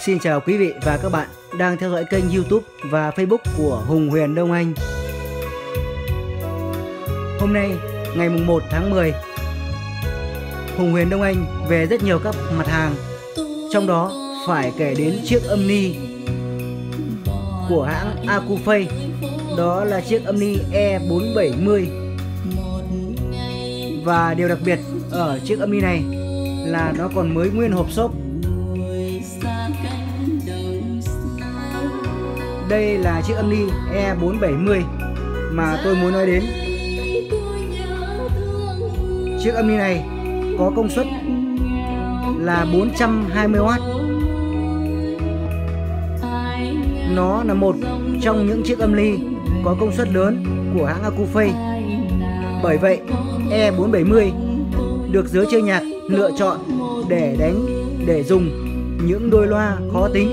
Xin chào quý vị và các bạn đang theo dõi kênh YouTube và Facebook của Hùng Huyền Đông Anh. Hôm nay, ngày 1 tháng 10, Hùng Huyền Đông Anh về rất nhiều các mặt hàng. Trong đó phải kể đến chiếc âm ni của hãng Acufay. Đó là chiếc âm ni E470. Và điều đặc biệt ở chiếc âm ni này là nó còn mới nguyên hộp xốp. Đây là chiếc âm ni E470 mà tôi muốn nói đến. Chiếc âm ni này có công suất là 420W. Nó là một trong những chiếc âm ni có công suất lớn của hãng Acufay. Bởi vậy, E470 được giới chơi nhạc lựa chọn để dùng những đôi loa khó tính.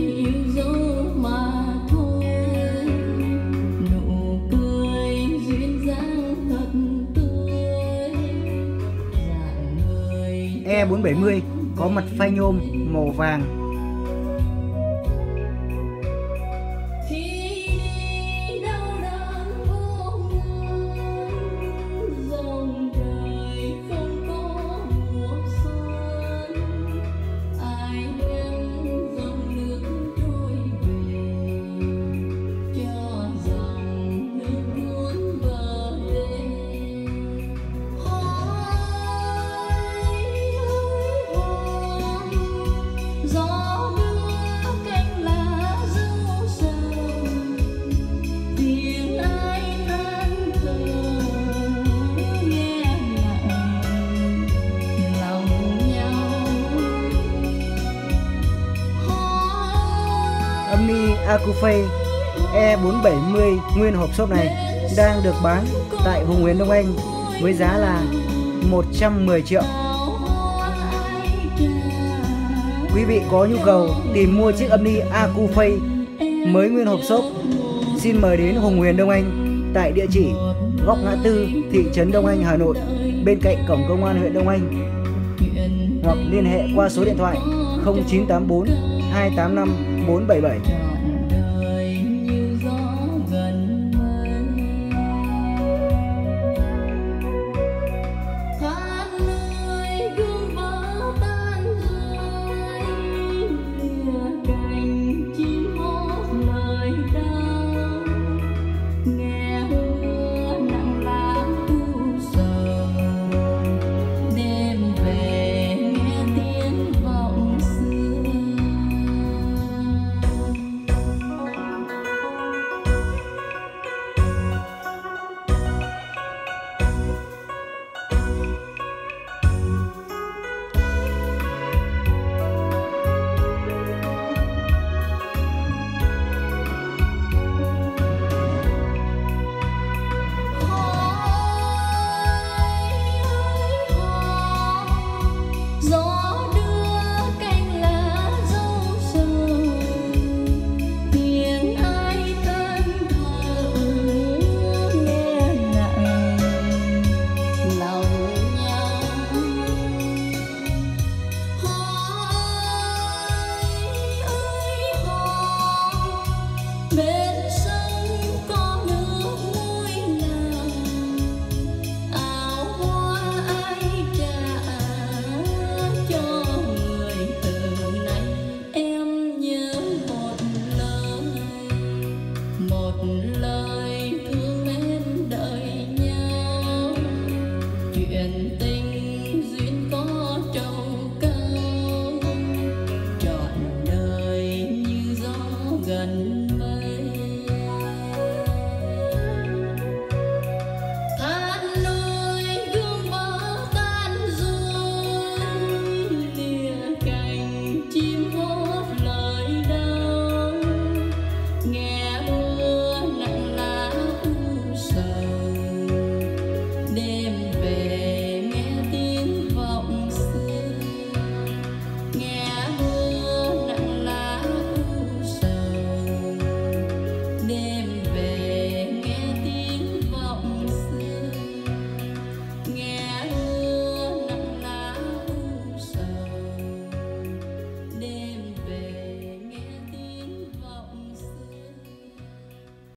E470 có mặt phay nhôm màu vàng. Âm ni Acufay E470 nguyên hộp xốp này đang được bán tại Hùng Huyền Đông Anh với giá là 110 triệu. Quý vị có nhu cầu tìm mua chiếc âm ni Acufay mới nguyên hộp xốp, xin mời đến Hùng Huyền Đông Anh tại địa chỉ góc ngã tư thị trấn Đông Anh, Hà Nội, bên cạnh cổng công an huyện Đông Anh, hoặc liên hệ qua số điện thoại 0984 285 477. Lời thương mến đợi nhau, chuyện tình